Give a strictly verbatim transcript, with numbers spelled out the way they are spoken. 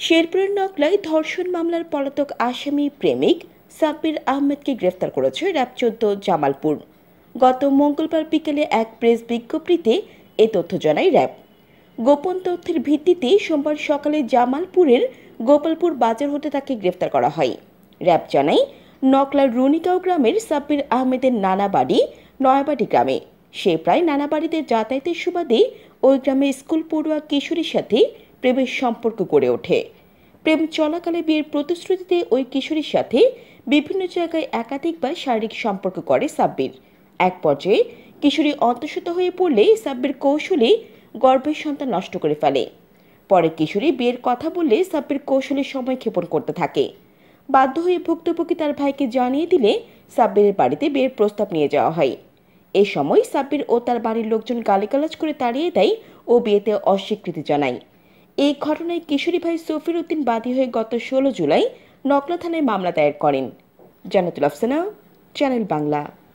শেরপুরের নকলায় ধর্ষণ মামলার পলাতক আসামি প্রেমিক সাব্বির আহমেদকে গ্রেফতার করেছে র্যাব চোদ্দ জামালপুর। গত মঙ্গলবার বিকেলে এক প্রেস বিজ্ঞপ্তিতে এ তথ্য জানায় র্যাব। গোপন তথ্যের ভিত্তিতে সোমবার সকালে জামালপুরের গোপালপুর বাজার হতে তাকে গ্রেফতার করা হয়। র্যাব জানায়, নকলার রুনিগাঁও গ্রামের সাব্বির আহমেদের নানা বাড়ি নয়াবাড়ি গ্রামে। সে প্রায় নানা বাড়িতে যাতায়াতের সুবাদে ওই গ্রামে স্কুল পড়ুয়া কিশোরীর সাথে প্রেমের সম্পর্ক গড়ে ওঠে। প্রেম চলাকালে বিয়ের প্রতিশ্রুতিতে ওই কিশোরীর সাথে বিভিন্ন জায়গায় একাধিকবার শারীরিক সম্পর্ক করে সাব্বির। এক পর্যায়ে কিশোরী অন্তঃসত্ত্বা হয়ে পড়লে সাব্বির কৌশলে গর্ভের সন্তান নষ্ট করে ফেলে। পরে কিশোরী বিয়ের কথা বললে সাব্বির কৌশলে সময় ক্ষেপণ করতে থাকে। বাধ্য হয়ে ভুক্তভোগী তার ভাইকে জানিয়ে দিলে সাব্বিরের বাড়িতে বিয়ের প্রস্তাব নিয়ে যাওয়া হয়। এ সময় সাব্বির ও তার বাড়ির লোকজন গালিগালাজ করে তাড়িয়ে দেয় ও বিয়েতে অস্বীকৃতি জানায়। এই ঘটনায় কিশোরী ভাই সফির উদ্দিন বাদী হয়ে গত ষোলো জুলাই নকলা থানায় মামলা দায়ের করেন। জান্নাতুল আফসানা, চ্যানেল বাংলা।